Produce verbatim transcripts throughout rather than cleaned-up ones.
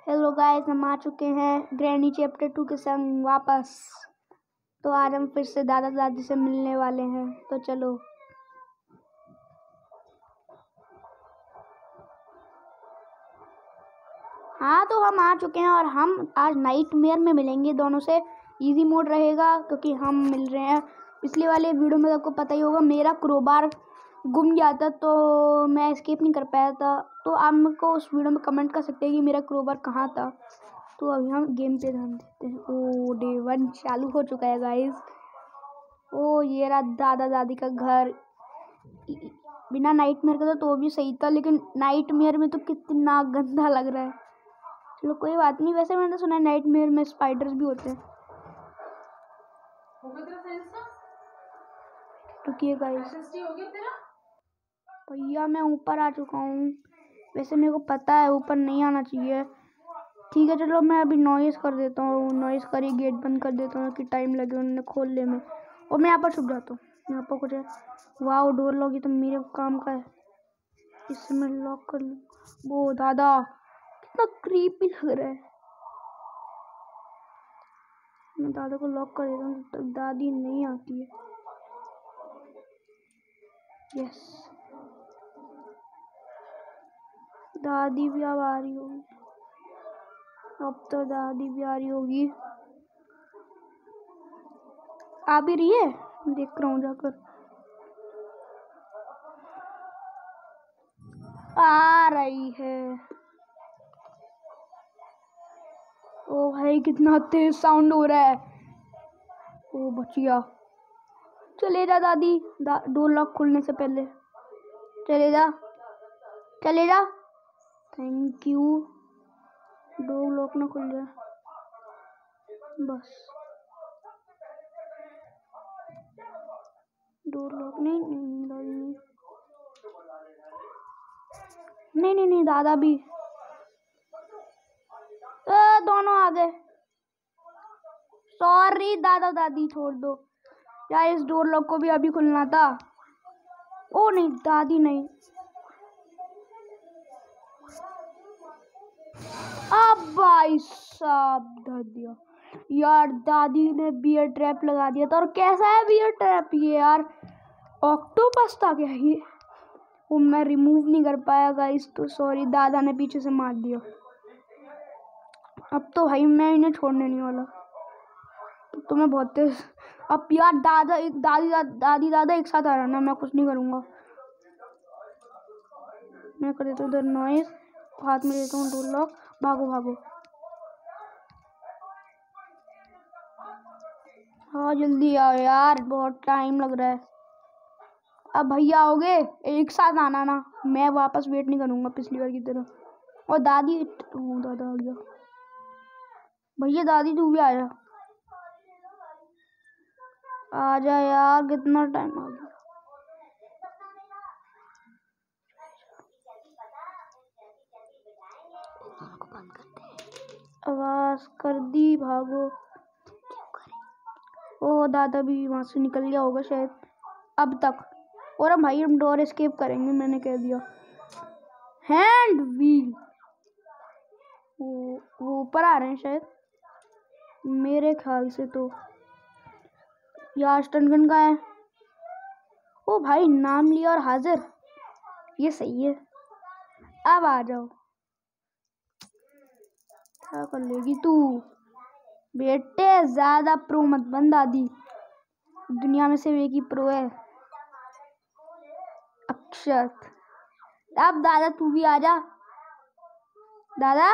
Hello guys, हम आ चुके हैं ग्रैनी चैप्टर टू के संग वापस। तो आज हम फिर से दादा दादी से मिलने वाले हैं। तो चलो। हाँ, तो हम आ चुके हैं और हम आज नाइटमेयर में मिलेंगे दोनों से। इजी मोड रहेगा क्योंकि हम मिल रहे हैं। पिछले वाले वीडियो में आपको पता ही होगा, मेरा क्रोबार गुम गया था तो मैं एस्केप नहीं कर पाया था। तो आप मेरे को उस वीडियो में कमेंट कर सकते हैं कि मेरा क्रोबार कहाँ था। तो अभी हम गेम पे ध्यान देते हैं। ओ डे वन चालू हो चुका है गाइस। ओ ये रहा दादा दादी का घर। बिना नाइटमेयर का था तो वो भी सही था, लेकिन नाइटमेयर में तो कितना गंदा लग रहा है। चलो कोई बात नहीं। वैसे मैंने सुना है नाइटमेयर में स्पाइडर्स भी होते हैं। रुकिए गाइस, भैया मैं ऊपर आ चुका हूँ। वैसे मेरे को पता है ऊपर नहीं आना चाहिए। ठीक है चलो, मैं अभी नॉइस कर देता हूँ। नॉइस करी गेट बंद कर देता हूँ कि टाइम लगे उन्होंने खोलने में। और मैं यहाँ पर छुप जाता हूँ। यहाँ पर कुछ है। वाह, डोर लॉक, ये तो मेरे काम का है। इसमें लॉक कर लूँ। वो दादा कितना क्रीपी लग रहा है। मैं दादा को लॉक कर देता हूँ जब तक दादी नहीं आती है। यस, दादी भी अब आ रही होगी। अब तो दादी भी आ रही होगी। आ भी रही है, देख रहा हूँ जाकर। आ रही है। ओ भाई कितना तेज साउंड हो रहा है। ओ बचिया, चले जा दादी। दा, डोर लॉक खुलने से पहले चले जा, चले जा। Thank you. डोर लॉक ना खुल जाए बस। डोर लॉक नहीं नहीं नहीं नहीं नहीं नहीं दादा भी। ए, दोनों आ गए। सॉरी दादा दादी, छोड़ दो यार। इस डोर लॉक को भी अभी खुलना था। ओ नहीं, दादी नहीं। अब भाई साहब धर दिया यार। दादी ने बियर ट्रैप लगा दिया था। और कैसा है बियर ट्रैप ये यार? ऑक्टोपस था क्या ये? वो मैं रिमूव नहीं कर पाया गाइस, तो सॉरी। दादा ने पीछे से मार दिया। अब तो भाई मैं इन्हें छोड़ने नहीं वाला। तो मैं बहुत तेज। अब यार दादा एक दादी दा, दादी दादा एक साथ आ रहा ना, मैं कुछ नहीं करूँगा। मैं कर देता हूँ उधर नॉइस, हाथ में देता हूँ डोर लॉक। भागो भागो, हाँ जल्दी आओ यार, बहुत टाइम लग रहा है। अब भैया आओगे एक साथ आना ना, मैं वापस वेट नहीं करूँगा पिछली बार की तरह। और दादी, ओ दादा आ गया। भैया दादी तू भी आ जा। आ जा यार, कितना टाइम आ गया। आवाज कर दी, भागो। ओ दादा भी वहां से निकल गया होगा शायद अब तक। और हम भाई हम डोर एस्केप करेंगे, मैंने कह दिया। हैंड व्हील, वो वो ऊपर आ रहे हैं शायद मेरे ख्याल से। तो यार स्टन गन का है। ओ भाई नाम लिया और हाजिर, ये सही है। अब आ जाओ। क्या कर लेगी तू बेटे? ज्यादा प्रो मत बन दादी, दुनिया में सिर्फ एक ही प्रो है, अक्षत। अब दादा तू भी आ जा। दादा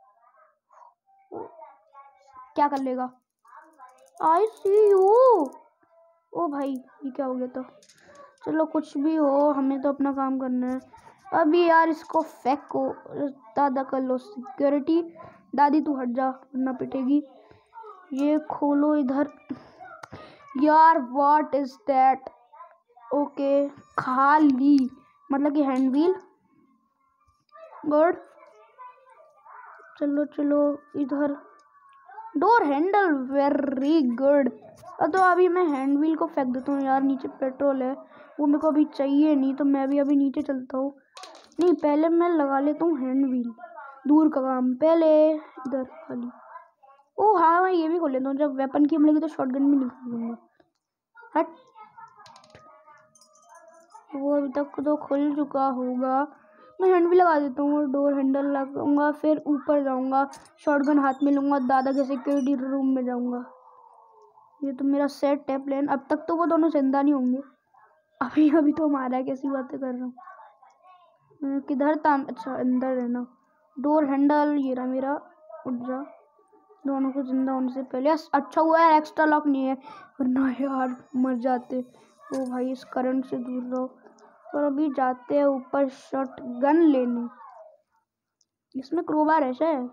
क्या कर लेगा? आई सी यू। ओ भाई ये क्या हो गया? तो चलो कुछ भी हो, हमें तो अपना काम करना है अभी यार। इसको फेंको, दादा कर लो सिक्योरिटी। दादी तू हट जा वरना पिटेगी। ये खोलो इधर यार। What is that? ओके, खाली मतलब कि हैंड व्हील। गुड, चलो चलो इधर। Door handle, very good. तो अभी मैं हैंड व्हील को फेंक देता हूँ यार। नीचे पेट्रोल है, वो मेरे को अभी चाहिए नहीं, तो मैं भी अभी नीचे चलता हूँ। नहीं, पहले मैं लगा लेता हूँ हैंड व्हील। दूर का काम पहले। इधर खाली। ओ हाँ मैं ये भी खोल लेता हूँ, जब वेपन की मिलेगी तो शॉटगन भी निकाल लूंगा। हट, वो अभी तक तो खुल चुका होगा। मैं हैंड भी लगा देता हूँ, डोर हैंडल लगाऊंगा, फिर ऊपर जाऊंगा, शॉटगन हाथ में लूंगा, दादा के सिक्योरिटी रूम में जाऊंगा। ये तो मेरा सेट है प्लान। अब तक तो वो दोनों जिंदा नहीं होंगे। अभी अभी तो मारा है, कैसी बातें कर रहा हूँ। किधर था? अच्छा अंदर रहना। डोर हैंडल ये रहा मेरा। उठ जा, दोनों को जिंदा होने से पहले। अच्छा हुआ है एक्स्ट्रा लॉक नहीं है, वरना यार मर जाते। ओ भाई इस करंट से दूर रहो। और अभी जाते हैं ऊपर शॉटगन लेने। इसमें क्रोबार है शायद,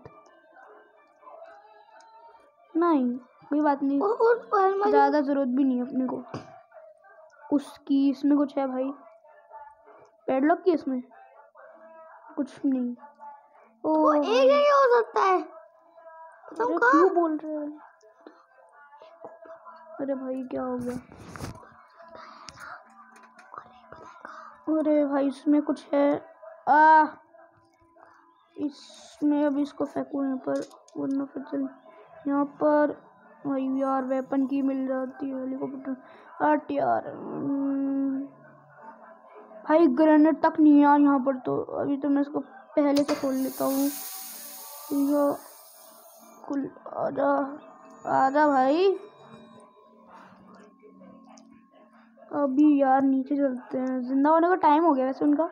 नहीं कोई बात नहीं, ज्यादा जरूरत भी नहीं है अपने को उसकी। इसमें कुछ है भाई? पैडलॉक की इसमें कुछ नहीं। ओ एक ही हो सकता है, अरे क्यों बोल रहे हैं? अरे भाई क्या हो गया? अरे भाई इसमें कुछ है। आ इसमें अभी इसको फेंकूं यहाँ पर, वरना फिर चल यहाँ पर। भाई यार वेपन की मिल जाती है, हेलीकॉप्टर। हट यार, भाई ग्रेनेड तक नहीं है यार यहाँ पर तो। अभी तो मैं इसको पहले से खोल लेता हूँ। खुल, आजा आजा भाई। अभी यार नीचे चलते हैं, जिंदा होने का टाइम हो गया वैसे उनका।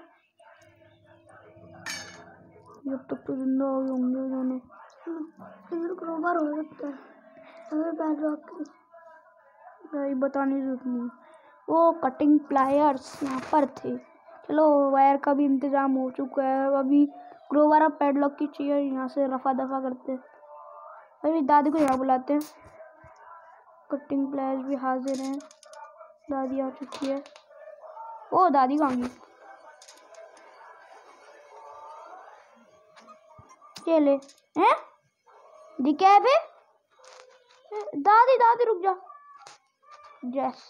जब तक तो जिंदा हो होंगे दोनों। इधर क्रोबार हो सकता है, अगर पैडलॉक की बताने की जरूरत नहीं। वो कटिंग प्लायर्स यहाँ पर थे। चलो वायर का भी इंतजाम हो चुका है। अभी क्रोबार और पैडलॉक की चेयर यहाँ से रफा दफा करते हैं। अभी दादी को यहाँ बुलाते हैं। कटिंग प्लायर्स भी हाजिर हैं। दादी आ चुकी है। ओ दादी कहाँ गई? चले हैं दिखे है बे? दादी दादी रुक जा। यस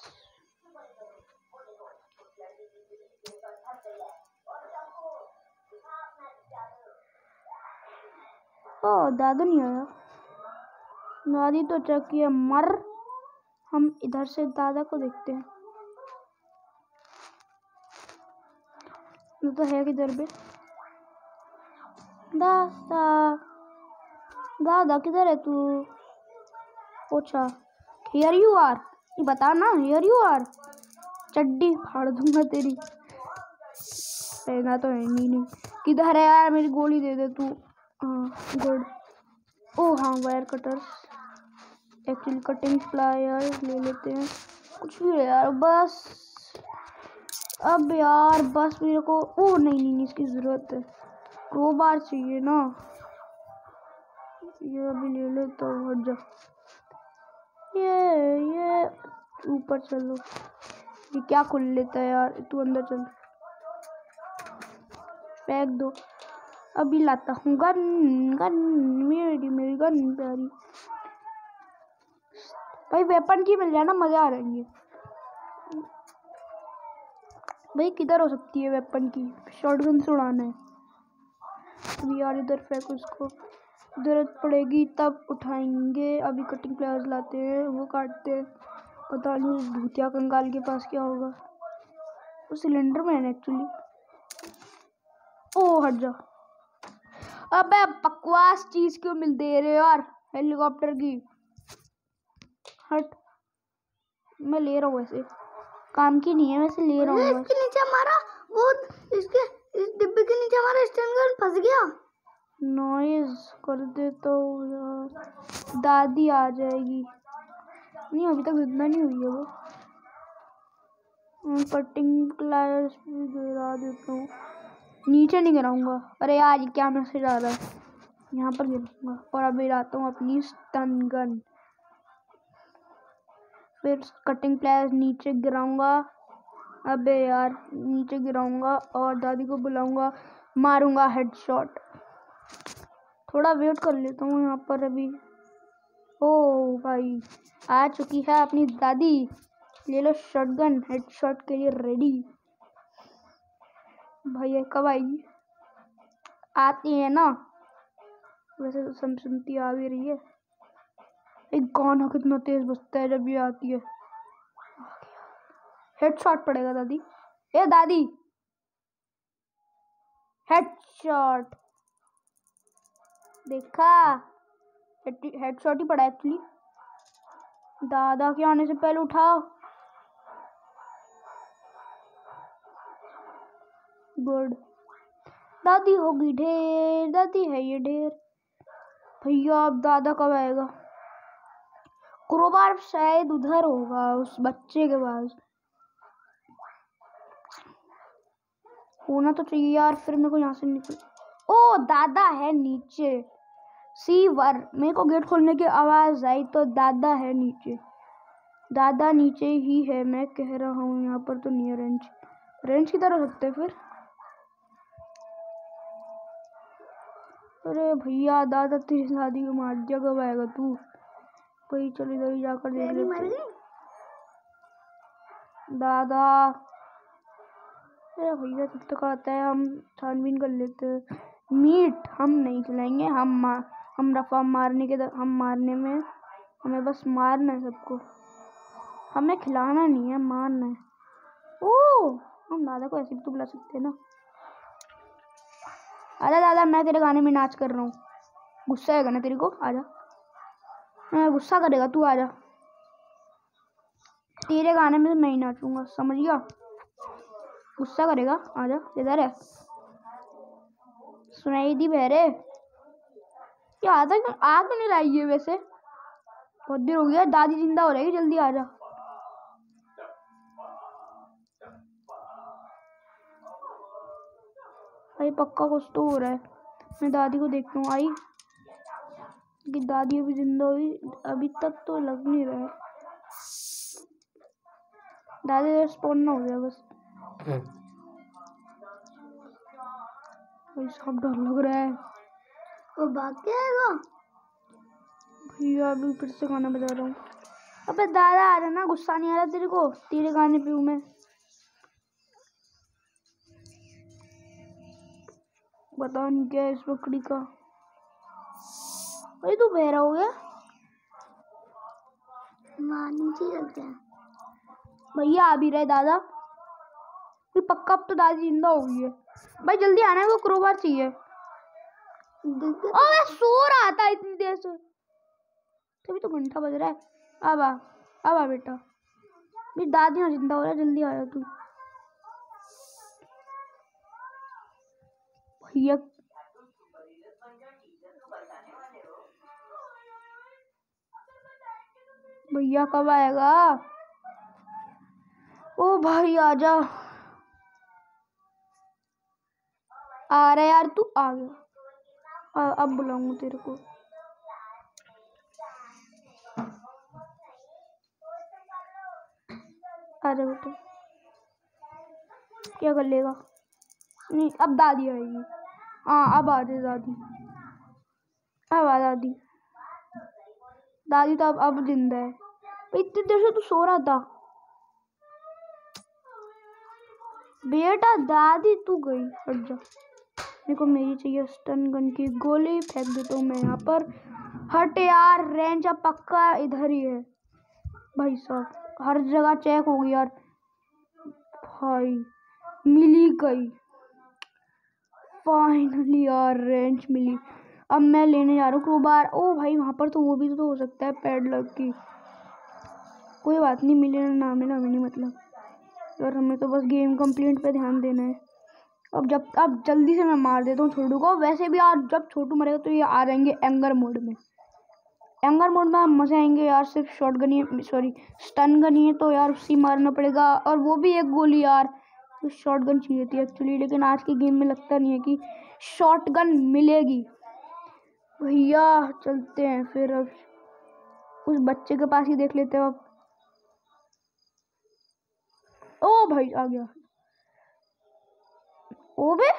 ओ दादू नहीं आया। दादी तो चकी है मर। हम इधर से दादा को देखते हैं। तो है किधर बे? दादा दादा किधर है तू? अच्छा हियर यू आर, ये बता ना हियर यू आर। चड्डी फाड़ दूंगा तेरी। पहना तो है नहीं, नहीं। किधर है यार? मेरी गोली दे दे तू। हाँ गुड। ओ हाँ wire cutter, actually cutting plier ले लेते हैं। कुछ भी है यार बस। अब यार बस मेरे को ओ नहीं नहीं, नहीं इसकी जरूरत है। क्रोबार चाहिए ना, ये अभी ले लेता हूँ। हट जा। ये ये ऊपर चलो। ये क्या खुल लेता है यार? तू अंदर चल, फेंक दो। अभी लाता हूँ गन। गन मेरी मेरी गन प्यारी। भाई वेपन की मिल जाए ना, मजा आ जाएंगे। भाई किधर हो सकती है वेपन की? शॉटगन से उड़ाना है। अभी यार इधर फेंक उसको, जरूरत पड़ेगी तब उठाएंगे। अभी कटिंग प्लायर्स लाते हैं, वो काटते हैं। पता नहीं भूतिया कंगाल के पास क्या होगा। वो सिलेंडर मैन एक्चुअली। ओ हट जा। अबे बकवास चीज क्यों मिल दे रहे हो यार? हेलीकॉप्टर की हट। मैं ले रहा हूँ, वैसे काम की नहीं है, वैसे ले रहा हूँ। इसके नीचे हमारा वो इसके इस डिब्बे के नीचे हमारा स्टैंड गन फंस गया। नॉइज कर देता हूँ यार, दादी आ जाएगी। नहीं अभी तक जितना नहीं हुई है वो। कटिंग प्लायर्स भी गिरा देता हूँ। नीचे नहीं गिराऊंगा। अरे यार ये क्या मैसेज आ रहा है? यहाँ पर गिराऊंगा। और अभी लाता हूँ अपनी स्टन गन। फिर कटिंग प्लायर्स नीचे गिराऊंगा। अबे यार नीचे गिराऊंगा और दादी को बुलाऊंगा, मारूंगा हेडशॉट। थोड़ा वेट कर लेता हूँ यहाँ पर अभी। ओ भाई आ चुकी है अपनी दादी। ले लो शॉटगन, हेडशॉट के लिए रेडी। भैया कब आएगी? आती है ना, वैसे तो समसुनती आ भी रही है। एक गाना कितना तेज बजता है जब ये आती है। हेडशॉट पड़ेगा दादी। ए दादी, हेडशॉट देखा, हेडशॉट ही पड़ा एक्चुअली। दादा के आने से पहले उठाओ। गुड। दादी होगी ढेर, दादी है ये ढेर। भैया अब दादा कब आएगा? क्रोबार शायद उधर होगा उस बच्चे के पास होना तो चाहिए यार। फिर मेरे को यहाँ से निकल। ओ दादा है नीचे। सी वर मेरे को गेट खोलने की आवाज आई तो दादा है नीचे। दादा नीचे ही है, मैं कह रहा हूँ। यहाँ पर तो नहीं है रेंज। रेंज की तरह सकते फिर। अरे भैया दादा तेरी शादी को मार दिया, कब आएगा तू? कोई चलो इधर ही जाकर देख लेते। दादा अरे भैया तब तक आता है, हम छानबीन कर लेते हैं। मीट हम नहीं खिलाएंगे। हम मार हम रफा मारने के हम मारने में हमें बस मारना है सबको। हमें खिलाना नहीं है, मारना है। ओह हम दादा को ऐसे भी तो बुला सकते हैं ना। आजा दादा, मैं तेरे गाने में नाच कर रहा हूँ। गुस्सा आएगा ना तेरे को? आजा। गुस्सा करेगा तू? आजा, तेरे गाने में मैं ही नाचूंगा, समझ गया? गुस्सा करेगा? आजा। इधर है, सुनाई दी बहरे। ये आता क्यों? आ क्यों नहीं रही है? वैसे बहुत देर हो गया, दादी जिंदा हो रहेगी। जल्दी आजा। भाई पक्का कुछ तो हो रहा है। मैं दादी को देखता हूँ। आई कि दादी अभी जिंदा हुई? अभी तक तो लग नहीं रहा है। दादी स्पॉन ना हो गया बस। भाई सब डर लग रहा है। वो भाग के आएगा भैया। अभी फिर से गाना बजा रहा हूँ। अबे दादा आ रहा ना, गुस्सा नहीं आ रहा तेरे को? तेरे गाने पे हूँ मैं। बता नहीं क्या है इस बकरी का। अरे तू बहरा हो गया? भैया आ भी रहे दादा। पक्का अब तो दादी जिंदा हो गई है। भाई जल्दी आना है, वो क्रोबार चाहिए। ओए सो रहा था इतनी देर से, तभी तो घंटा बज रहा है। अब आ अब आ बेटा, मेरी दादी ना जिंदा हो रहा है। जल्दी आ जा तू। भैया भैया कब आएगा? ओ भाई आजा। आ रहा यार, तू आ गया। अब बुलाऊंगा तेरे को। आजा बेटा। क्या कर लेगा? नहीं अब दादी आएगी। हाँ अब आ जाए दादी। अब आ दादी। दादी तो अब अब जिंदा है। इतनी देर से तू सो रहा था बेटा। दादी तू गई, हट जा। मेरे को मेरी चाहिए स्टन गन की गोली। फेंक देता हूँ मैं यहाँ पर। हट यार, रेंज अब पक्का इधर ही है। भाई साहब हर जगह चेक हो गई यार। भाई मिली गई फाइनली यार, रेंज मिली। अब मैं लेने जा रहा हूँ क्रोबार। ओ भाई वहाँ पर तो वो भी तो हो सकता है पैडलॉक की। कोई बात नहीं, मिले ना मिले हमें नहीं मतलब यार। हमें तो बस गेम कंप्लीट पे ध्यान देना है। अब जब अब जल्दी से मैं मार देता हूँ छोटू को। वैसे भी यार जब छोटू मरेगा तो ये आ जाएंगे एंगर मोड में। एंगर मोड में मजे आएंगे यार। सिर्फ शॉट गन ही सॉरी स्टन गन ही है तो यार उसी मारना पड़ेगा। और वो भी एक गोली यार। तो शॉट गन चाहिए थी एक्चुअली, लेकिन आज की गेम में लगता नहीं है कि शॉट गन मिलेगी। भैया चलते हैं फिर, अब उस बच्चे के पास ही देख लेते हैं अब। ओ भाई आ गया। ओ बे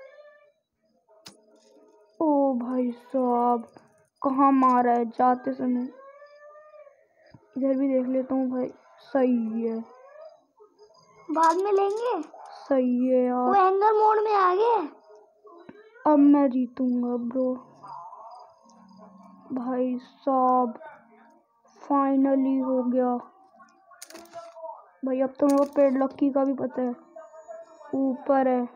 ओ भाई साहब कहाँ मारा है जाते समय। इधर भी देख लेता हूँ भाई। सही है, बाद में लेंगे। सही है यार, वो एंगर मोड में आ गए। अब मैं जीतूंगा ब्रो। भाई साहब फाइनली हो गया भाई। अब तो मेरे को पेड लक्की का भी पता है, ऊपर है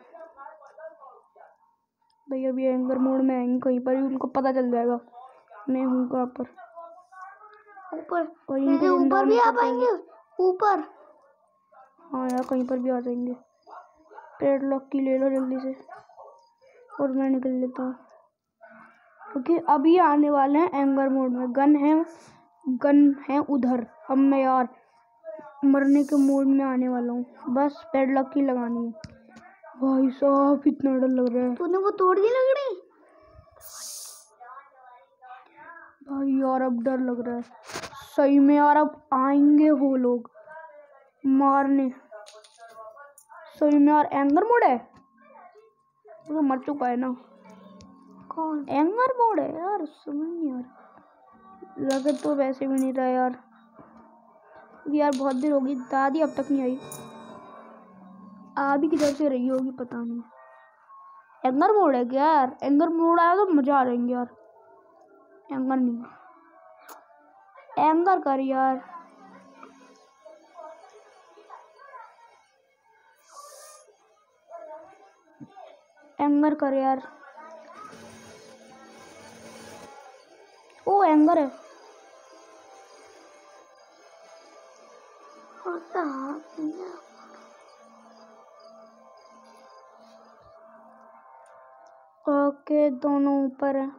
भाई। अभी एंगर मोड में आएंगे, कहीं पर भी उनको पता चल जाएगा मैं हूँ कहाँ पर। ऊपर ऊपर भी आ पाएंगे ऊपर। हाँ यार कहीं पर भी आ जाएंगे। पेड लक्की ले लो जल्दी से और मैं निकल लेता हूँ, क्योंकि अभी आने वाले हैं एंगर मोड में। गन है गन है उधर। अब मैं यार मरने के मोड में आने वाला हूँ, बस पेड लक्की लगानी है। भाई साहब इतना डर लग रहा है। तूने वो तोड़ दी लकड़ी भाई यार, अब डर लग रहा है सही में यार। अब आएंगे वो लोग मारने सही में यार। एंगर मोड है तो मर चुका है ना। कौन एंगर मोड है यार, समझ नहीं यार। लगे तो वैसे भी नहीं रहा यार। यार बहुत देर होगी, दादी अब तक नहीं आई। आ भी किधर से रही होगी पता नहीं। एंगर मोड है क्या यार? एंगर मोड आया तो मजा आ जाएंगे यार। एंगर नहीं, एंगर कर यार। एंगर कर यार। ओ एंगर है। ओके दोनों ऊपर है।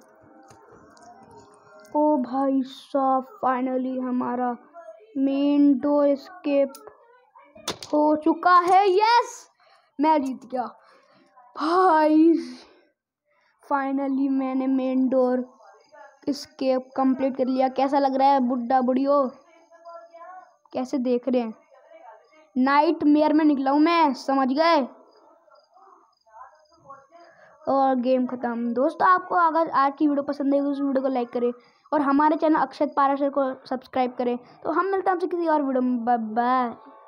ओ भाई साहब फाइनली हमारा मेन डोर एस्केप हो चुका है। यस मैं जीत गया भाई। फाइनली मैंने मेन डोर एस्केप कंप्लीट कर लिया। कैसा लग रहा है बुड्ढा बुढ़ियो? कैसे देख रहे हैं? नाइट मेयर में निकला हूँ मैं, समझ गए? और गेम खत्म। दोस्तों आपको अगर आज की वीडियो पसंद आई तो उस वीडियो को लाइक करें और हमारे चैनल अक्षत पाराशर को सब्सक्राइब करें। तो हम मिलते हैं आपसे किसी और वीडियो में। Bye bye.